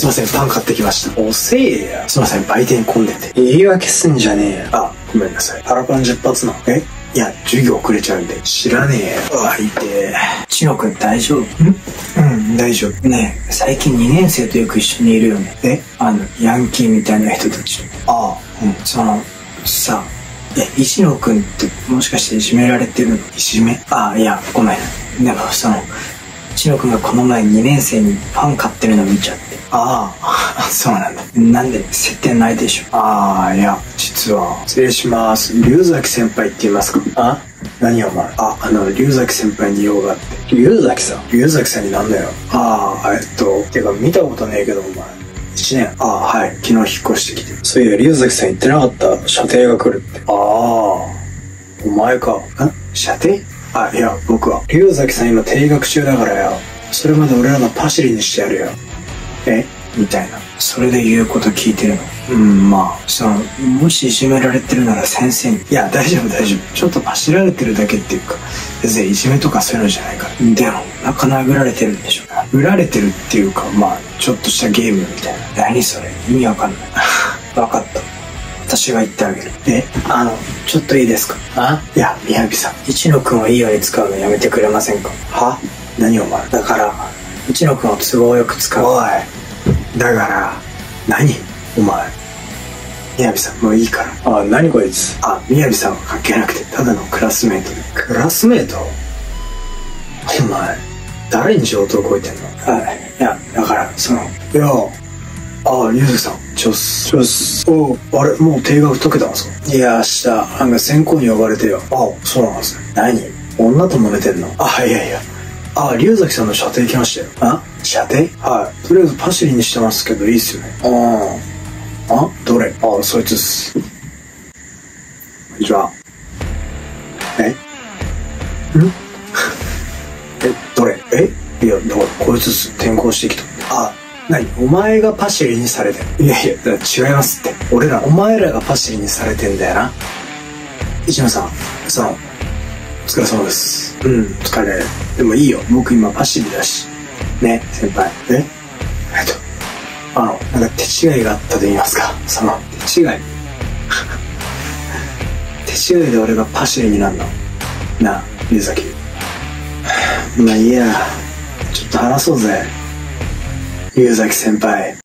すいません、パン買ってきました。遅えや。すいません、売店混んでて。言い訳すんじゃねえや。あ、ごめんなさい。パラパン10発な。いや、授業遅れちゃうんで。知らねえよ。あ、痛え。 ちのくん大丈夫？ うん、大丈夫。 ねえ、最近2年生とよく一緒にいるよね。ヤンキーみたいな人たち。 ああ、 さ、石野くんってもしかしていじめられてるの？ いじめ？ いや、ごめん。でも石野くんがこの前2年生にパン買ってるの見ちゃって。 ああ、そうなんだ。 なんで接点ないでしょ？ いや、実は。失礼します。龍崎先輩って言いますか？何お前。龍崎先輩に用があって。龍崎さん？龍崎さんになんだよ。てか見たことねえけどお前。1年。はい。昨日引っ越してきて。そういや、龍崎さん言ってなかった？射程が来るって。お前か。射程？いや、僕は。龍崎さん今停学中だからよ。それまで俺らのパシリにしてやるよ。みたいな。 それで言うこと聞いてるの？ まあ。 もしいじめられてるなら先生に。 いや、大丈夫大丈夫。ちょっとパシられてるだけっていうか、別にいじめとかそういうのじゃないから。 でも、中殴られてるんでしょ？ 殴られてるっていうか、まあ、ちょっとしたゲームみたいな。 何それ？意味わかんない。わかった。私が言ってあげる。ちょっといいですか？ いや、宮城さん。 一野くんをいいように使うのやめてくれませんか？ 何お前。 だから、一野くんを都合よく使う。 おい。だから、何お前。宮城さん、もういいから。何こいつ。宮城さんは関係なくて、ただのクラスメートで。クラスメート？お前、誰に上等こいてんの？ いや、だから、 いや、龍崎さん、ちょっす。あれ、もう定額解けたんすか？いや、明日、選考に呼ばれてよ。そうなんですね。何？女と揉めてんの？いやいや。龍崎さんの射程来ましたよ。射程？はい。とりあえずパシリにしてますけど、いいっすよね。どれ？そいつっす。こんにちは。どれ？いや、だからこいつっす。転校してきた。何？お前がパシリにされてる？いやいや、違いますって。お前らがパシリにされてんだよな。一野さん、お疲れ様です。お疲れ。でもいいよ。僕今パシリだし。ね、先輩。なんか手違いがあったと言いますか。手違い手違いで俺がパシリになるの？なあ、龍崎。まあいいや。ちょっと話そうぜ。龍崎先輩。